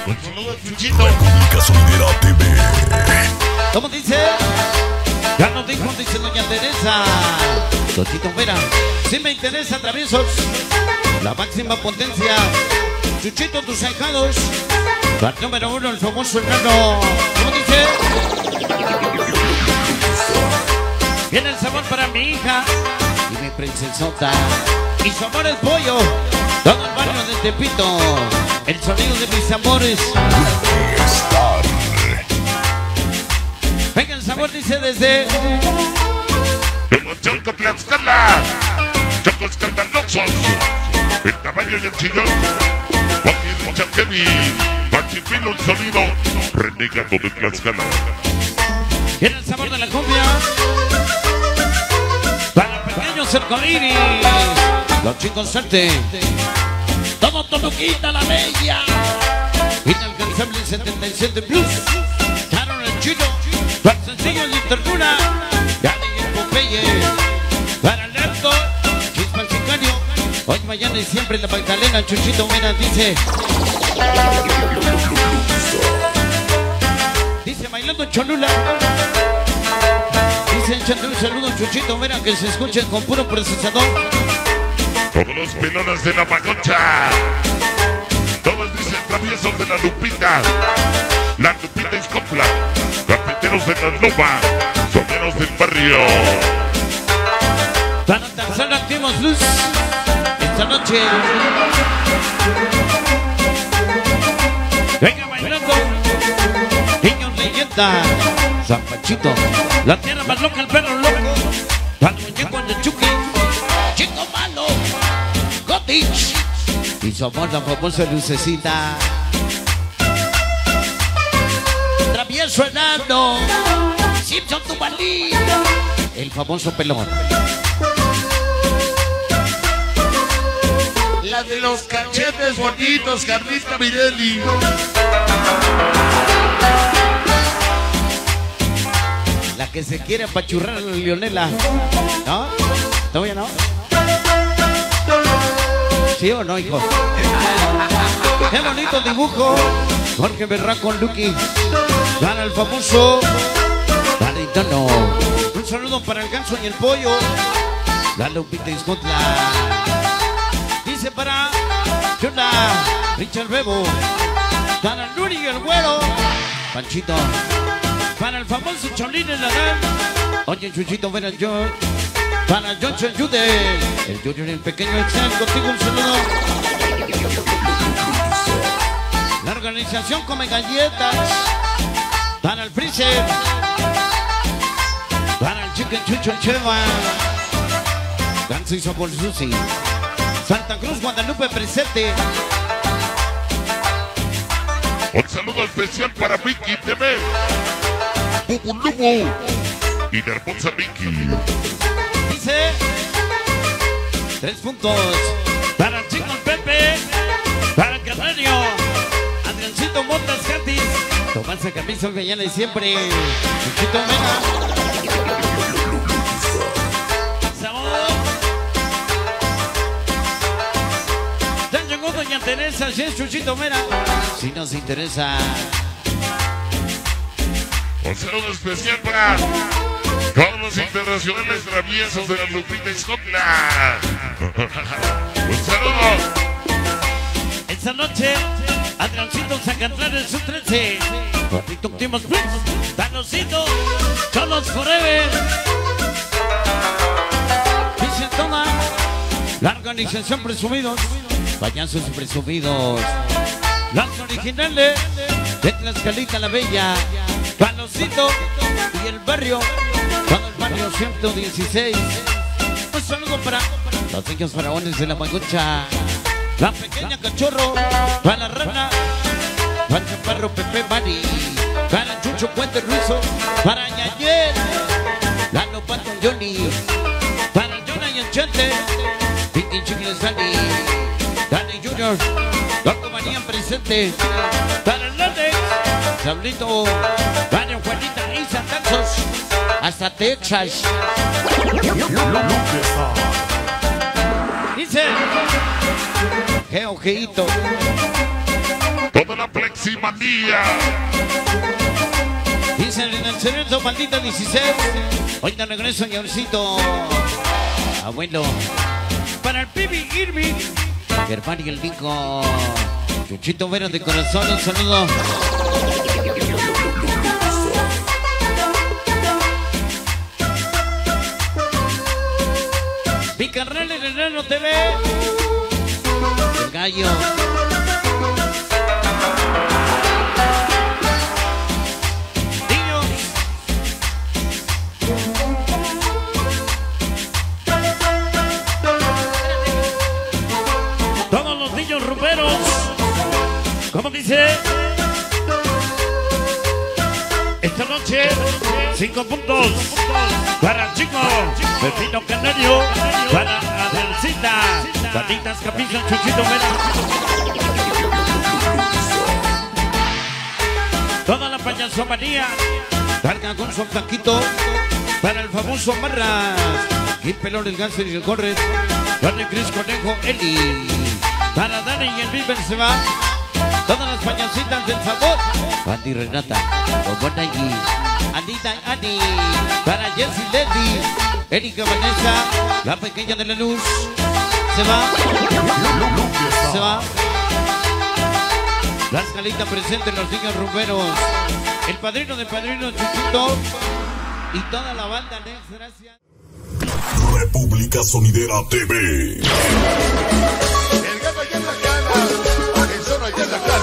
Un saludo a Chuchito. Gasolinera TV. ¿Cómo dice? Ya nos dijo, dice doña Teresa. Totito Vera, si me interesa, traviesos. La máxima potencia. Chuchito, tus ahijados. La número 1, el famoso enano. ¿Cómo dice? Viene el sabor para mi hija y mi princesota. Y su amor el pollo. Todo el barrio de Tepito. El sonido de mis amores. Venga, el sabor dice desde Choco Tlaxcala. Chocos escandalosos. El tamaño y el chillón. Joaquín Richard Kevin. Pachipilo el sonido. Renegado de Tlaxcala. viene el sabor de la cumbia. Para pequeños arcoíris. Los chicos salte. Todo Toluquita la bella. Inalcanzable 77 plus. Sharon el chino. Los sencillos de ternura. Dani y el Popeye. Para Lerdo. Chispa el sicario. Hoy, mañana y siempre la Magdalena. Chuchito Mena dice. Dice bailando en Cholula. Dice echando un saludo Chuchito Mena que se escuchen con puro procesador. Todos los pelones de la Paconcha. Todos dicen traviesos de la Lupita. La Lupita es copla. Cafeteros de la Loba. Soneros del barrio. Para danzar activos luz. Esta noche. Venga bailando. Niños leyenda. San Panchito. La tierra más loca, el perro loco. Al muñeco de Chucky. Chico malo. Gotich. Y somos la famosa lucecita. Travieso enano. Simpson Tubalí. El famoso pelón. La de los cachetes bonitos, Carlita Mirelli. La que se quiere apachurrar a la Leonela. ¿No? ¿Todavía no? ¿Sí o no, hijo? ¡Qué bonito dibujo! Jorge Berra con Lucky. Gana el famoso Garitano. Un saludo para el ganso y el pollo. La Lupita Iscotla. Dice para Chula, Richard Bebo. Para Nuri y el güero. Panchito. Para el famoso Cholín en la edad. Oye, Chuchito, ven al yo. Para Johnson Jude. El Junior, el pequeño Excel. Contigo un saludo. La organización come galletas. Para el Freezer. Para el Chicken Chucho el Cheva. Ganso y Sabor Susi. Santa Cruz, Guadalupe presente. Un saludo especial para Vicky TV. Bubulubu. Y la hermosa Vicky. Dice 3 puntos para el chico Pepe, para el Canario, Adriancito Montas Catis, Tomás Camisa mañana y siempre, Chuchito Mena. Sabor. Ya llegó doña Teresa, si es Chuchito Mena. Si nos interesa. Un saludo especial para todos los internacionales traviesos de la Lupita Iscotla. Un saludo. Esta noche, Adriancito Zacatlán en su 13. Gordito Timos Plus, Danocito, Cholos Forever. Dice toma, la organización Presumidos, Payasos y Presumidos. Las originales de Tlaxcalita la Bella, Panocito y el barrio. Todo el barrio 116. Un saludo para los niños faraones de la Magocha. La pequeña Cachorro. Para la Rana. Para el Chaparro Pepe Mari. Para Chucho Puente Ruizo. Para Ñañez. La Lopato Johnny. Para Jonah y el Chente. Vicky Chicles Dani. Dani Junior. Loco María presente. Para el Látex. Sablito. Para Juanita Isa Tanzos. Hasta Texas. Dice. Qué ojeito. Toda la Flexi manía. Dicen en el cerebro, maldita 16. Hoy te regreso, señorcito. Abuelo. Para el Pibi Irving. Germán y el Nico. Chuchito Vera de corazón, un saludo. Mi carnal en el Reno TV. El gallo. Niños. Todos los niños rumberos. ¿Cómo dice? Esta noche, 5 puntos para Chico, Pepino Canario, para Adelcita, Patitas Capilla, Chuchito Vera. Toda la payasomanía carga con su flaquito para el famoso Marras, el Pelón, el Ganser y el Corres, Dani Cris Conejo, Eli, para Dani y el Viver se va. Todas las payasitas del sabor. Andy Renata, Obonayi, Anita Ani, para Jessie Lady, Erika Vanessa, la pequeña de la luz. Se va. Se va. La escalita presente, los niños rumberos. El padrino de padrino Chuchito. Y toda la banda, Nex, gracias. República Sonidera TV. El gato allá en la cana, el zorro allá en la cana.